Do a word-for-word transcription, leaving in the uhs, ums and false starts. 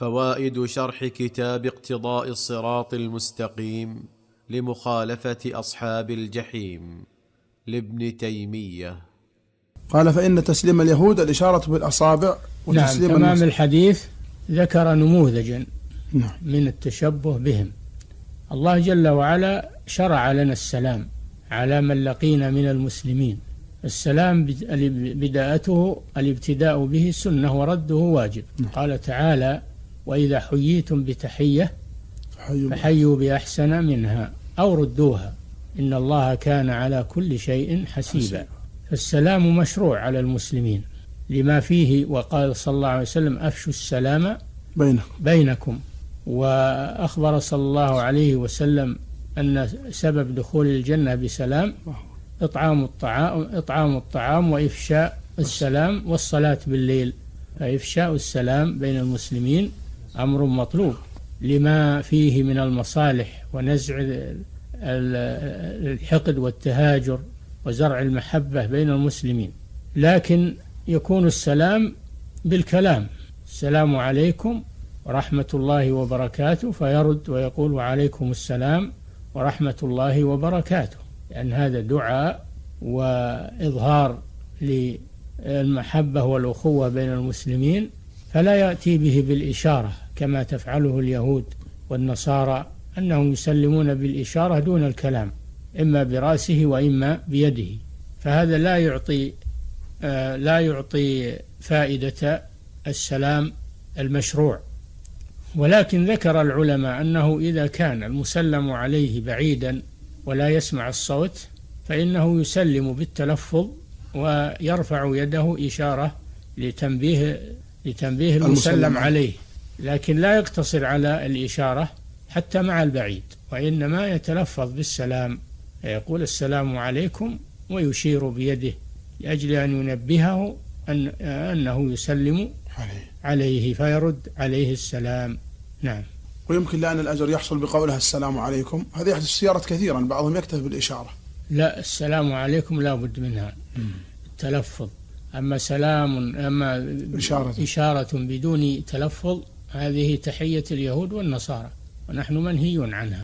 فوائد شرح كتاب اقتضاء الصراط المستقيم لمخالفة أصحاب الجحيم لابن تيمية. قال: فإن تسليم اليهود الإشارة بالأصابع وتسليم نعم. تمام الحديث ذكر نموذجا نعم. من التشبه بهم. الله جل وعلا شرع لنا السلام على من لقينا من المسلمين. السلام بداءته الابتداء به سنة ورده واجب. نعم. قال تعالى: وإذا حييتم بتحية فحيوا بأحسن منها أو ردوها إن الله كان على كل شيء حسيبا. فالسلام مشروع على المسلمين لما فيه، وقال صلى الله عليه وسلم: أفشوا السلام بينكم, بينكم. وأخبر صلى الله عليه وسلم أن سبب دخول الجنة بسلام إطعام الطعام, إطعام الطعام وإفشاء السلام والصلاة بالليل. فإفشاء السلام بين المسلمين أمر مطلوب لما فيه من المصالح ونزع الحقد والتهاجر وزرع المحبة بين المسلمين. لكن يكون السلام بالكلام: السلام عليكم ورحمة الله وبركاته، فيرد ويقول: وعليكم السلام ورحمة الله وبركاته، لأن هذا دعاء وإظهار للمحبة والأخوة بين المسلمين، فلا يأتي به بالإشارة كما تفعله اليهود والنصارى، أنهم يسلمون بالإشارة دون الكلام، إما برأسه وإما بيده، فهذا لا يعطي آه لا يعطي فائدة السلام المشروع. ولكن ذكر العلماء أنه إذا كان المسلم عليه بعيدا ولا يسمع الصوت فإنه يسلم بالتلفظ ويرفع يده إشارة لتنبيه لتنبيه المسلم عليه، لكن لا يقتصر على الإشارة حتى مع البعيد، وإنما يتلفظ بالسلام، يقول: السلام عليكم، ويشير بيده لأجل أن ينبهه أن أنه يسلم عليه فيرد عليه السلام. نعم. ويمكن لأن الأجر يحصل بقولها السلام عليكم، هذه يحدث سيارة كثيرا، بعضهم يكتفي بالإشارة. لا، السلام عليكم لا بد منها التلفظ. أما سلام أما إشارة. إشارة بدون تلفظ هذه تحية اليهود والنصارى، ونحن منهي عنها.